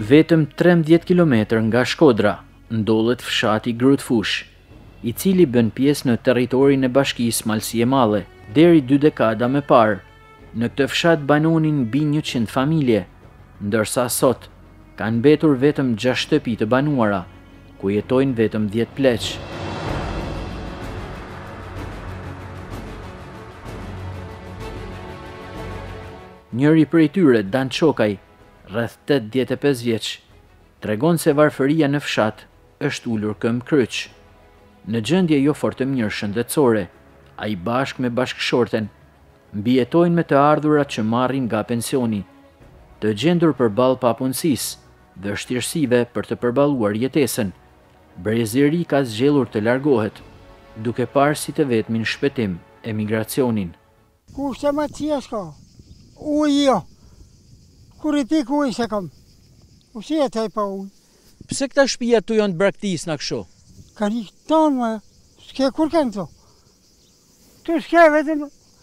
Vetëm 13 kilometër nga Shkodra ndodhet fshati Grutfush, i cili bën pjesë në territorin e bashkisë Malësie Madhe. Deri 2 dekada më parë, në këtë fshat banonin mbi 100 familje, ndërsa sot kanë mbetur vetëm 6 shtëpi të banuara, ku jetojnë vetëm 10 pleq. Njëri prej tyre, Dan Çokaj, rreth 85 vjeç, tregon se varfëria në fshat është ulur këmbë kryq. Në gjendje jo fort të mirë shëndetësore, ai bashkë me bashkëshorten mbijetojnë me të ardhurat që marrin nga pensioni, të gjendur përballë papunësisë, vështirësive për të përballuar jetesën. Breziri ka zgjedhur të largohet, duke parë si të vetmin shpëtim emigracionin. Kushte më të s'ka, ujë jo, kur i pik ujë se kam, u si e taj pa ujë. Pse këta shtëpia tu janë të braktisë në kështu? Ka një tonë më, s'ke kur kanë to. Tu s'ke vetëm,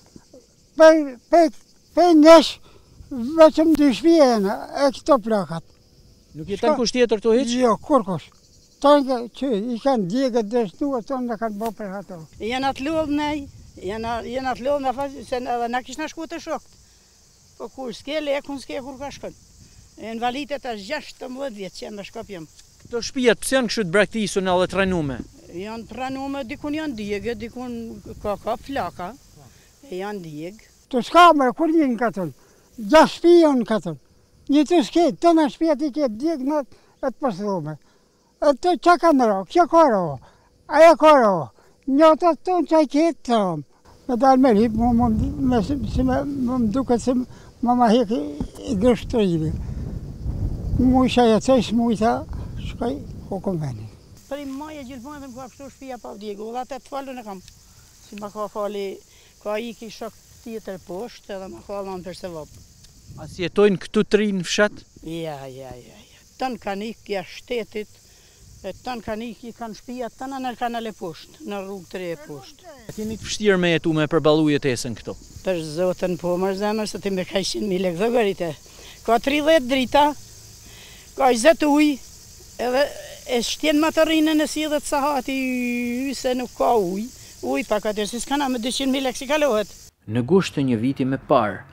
pe nesh, vetëm 2 shtëpia e këto plakat. Nuk jeton kusht tjetër tu hiç? Jo, kur kush. Tonë që i kanë djegët dështuar, tonë në kanë bërë për ato. Jena të lodhë nej, jena të lodhë në faqë, se na kishna shku të shokët. Po kur s'ke lekun, s'ke kur ka shkën. E në valitet është 16 vjetë që jenë me shkopjem. Këto shtëpia pse janë kështu të braktisur në të pranume? Janë pranume, dikun janë djegë, dikun ka flaka, e janë djegë. Të s'ka me kur njën këtën, 6 shtëpia në këtën. Një të s'ke, të në shtëpia të ke djegë në të përslume. E të që ka në ro, kjo ka ro, aja ka ro, një të tonë që i ketë të rom. Me dalë me rip, më duke se më hek i gështërivi. Mu isha jetësej, mu isha shkaj hukëm veni. Për i maje gjithmonë dhe më ka kështu shtëpia pa vdjegu, dhe atë të falun e kam. Si ma ka fali, ka i ki shok tjetër poshtë edhe ma ka lanë për se vopë. As jetojnë këtu të rinë në fshat? Ja. Tënë kanë ikë ja shtetit, e tënë kanë ikë i kanë shtëpia, tënë në kanë ale poshtë, në rrugë të re poshtë. E ti një të vështirë me jetu me përballu jetesën këto? Për zotën po mërë zemër, se ti me ka 100.000 lekë zogarite. Ka 30 drita, ka 20 ujë, edhe e shtjen më të rinën e si dhe të sahati, se nuk ka ujë. Ujë pak atër, si s'kana me 200.000 lekë si kalohet. Në gusht të një viti më parë,